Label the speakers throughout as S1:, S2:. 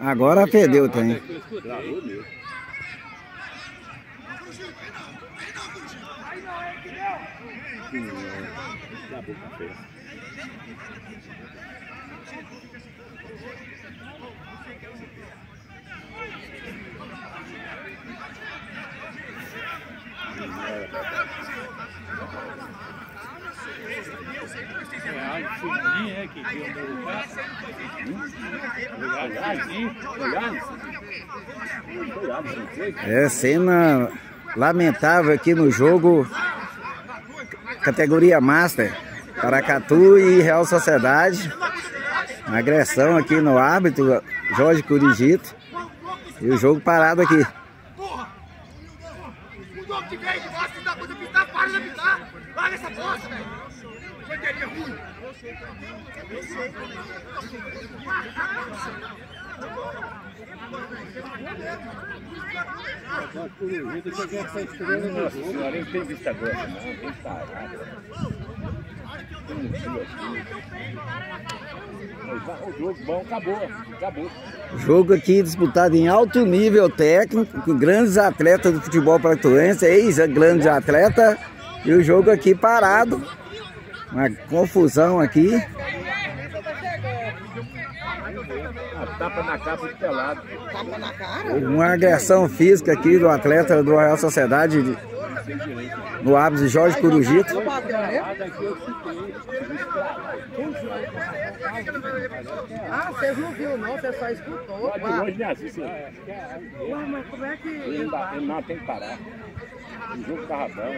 S1: Agora perdeu o trem. É cena lamentável aqui no jogo, categoria Master, Paracatu e Real Sociedade. Uma agressão aqui no árbitro, Jorge Curigito. E o jogo parado aqui.
S2: O jogo bom acabou.
S1: Jogo aqui disputado em alto nível técnico, com grandes atletas do futebol paratuense, ex-grandes atletas, e o jogo aqui parado. Uma confusão aqui.
S2: Tapa na capa de pelado.
S3: Tapa na cara?
S1: Uma agressão física aqui do atleta do Real Sociedade, no árbitro Jorge Curigito.
S3: Ah, vocês não viram não, você só escutou.
S2: Hoje não é assim, sim.
S3: Ué, mas como é que...
S2: Ele não tem que parar. O jogo tava bom.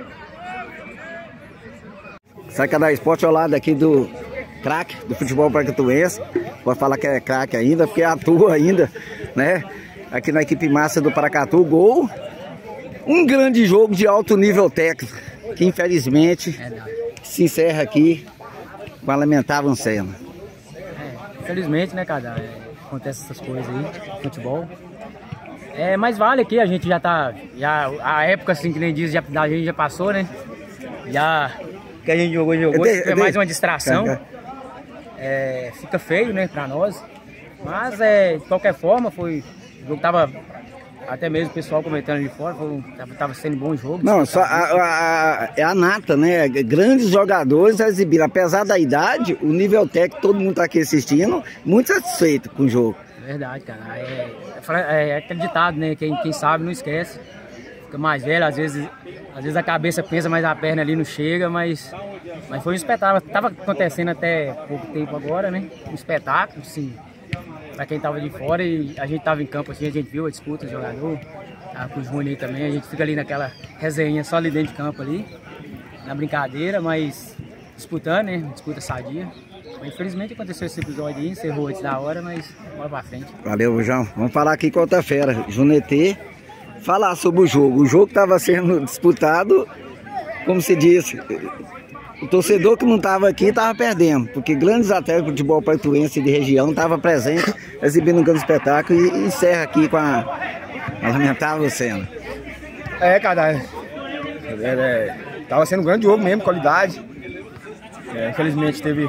S1: Saca da Esporte ao lado aqui do craque do futebol paracatuense. Pode falar que é craque ainda, porque atua ainda, né? Aqui na equipe massa do Paracatu, gol. Um grande jogo de alto nível técnico, que infelizmente se encerra aqui com a lamentável cena.
S4: Infelizmente, né, cara? Acontece essas coisas aí, futebol. Mas vale aqui, a gente já tá. A época, assim, que nem diz, a gente já passou, né? Já que a gente jogou, é mais uma distração. Fica feio, né, pra nós. Mas, de qualquer forma, o jogo tava. Até mesmo o pessoal comentando ali fora, tava sendo um bom jogo.
S1: Não, só é a nata, né? Grandes jogadores exibiram. Apesar da idade, o nível técnico, todo mundo tá aqui assistindo, muito satisfeito com o jogo.
S4: Verdade, cara. É acreditado, né? Quem sabe não esquece. Fica mais velho, às vezes a cabeça pensa, mas a perna ali não chega, mas foi um espetáculo. Tava acontecendo até pouco tempo agora, né? Um espetáculo, sim. Pra quem tava de fora, e a gente tava em campo assim, a gente viu a disputa do jogador, tava com o Júnior também, a gente fica ali naquela resenha só ali dentro de campo ali, na brincadeira, mas disputando, né? Disputa sadia. Mas, infelizmente aconteceu esse episódio aí, encerrou antes da hora, mas bora pra frente.
S1: Valeu, João. Vamos falar aqui quarta-feira. Junetê, falar sobre o jogo. O jogo estava sendo disputado, como se disse, o torcedor que não estava aqui estava perdendo, porque grandes atletas de futebol paratuense de região estavam presentes, exibindo um grande espetáculo, e encerra aqui com a lamentável cena.
S5: Cara, tava sendo um grande jogo mesmo, qualidade. Infelizmente teve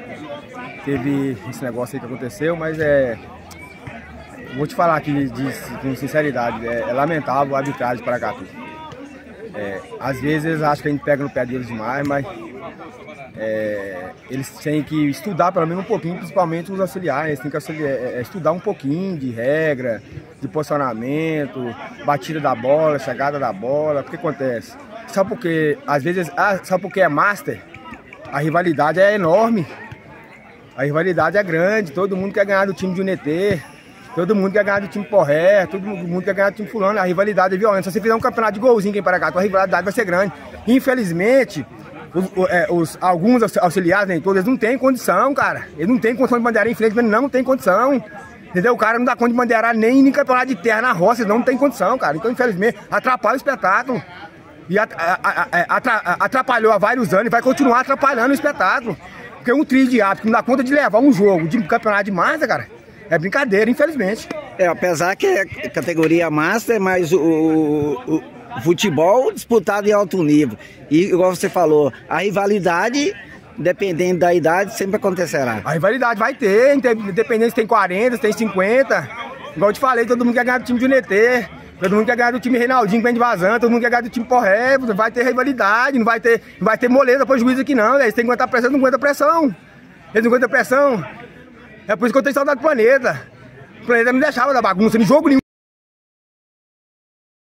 S5: esse negócio aí que aconteceu, mas vou te falar aqui com sinceridade, é lamentável a arbitragem de Paracatu. Às vezes acho que a gente pega no pé deles demais, mas eles têm que estudar pelo menos um pouquinho, principalmente os auxiliares. Eles têm que estudar um pouquinho de regra, de posicionamento, batida da bola, chegada da bola. O que acontece? Sabe por quê? Às vezes, sabe por que é master? A rivalidade é enorme, a rivalidade é grande, todo mundo quer ganhar do time de Unetê, todo mundo quer ganhar do time Porré, todo mundo quer ganhar do time fulano, a rivalidade é violenta. Se você fizer um campeonato de golzinho aqui em Paracatu, a rivalidade vai ser grande. Infelizmente, alguns auxiliares, nem todos, eles não têm condição, cara. Eles não têm condição de bandeirar, infelizmente não tem condição. Entendeu? O cara não dá conta de bandeirar nem em campeonato de terra na roça, não tem condição, cara. Então, infelizmente, atrapalha o espetáculo. E atrapalhou há vários anos e vai continuar atrapalhando o espetáculo. Porque um trio de árbitro que não dá conta de levar um jogo de campeonato de massa, cara, é brincadeira, infelizmente.
S1: Apesar que é categoria master, mas o futebol disputado em alto nível. E, igual você falou, a rivalidade, dependendo da idade, sempre acontecerá.
S5: A rivalidade vai ter, independente se tem 40, se tem 50. Igual eu te falei, todo mundo quer ganhar do time de Unetê. Todo mundo quer ganhar do time Reinaldinho, que vem de vazando, todo mundo quer ganhar do time Porré, vai ter rivalidade, não vai ter moleza pra juiz aqui não, eles têm que aguentar pressão, não aguenta pressão. Eles não aguentam pressão. É por isso que eu tenho saudade do Planeta. O Planeta não deixava da bagunça, em jogo nenhum.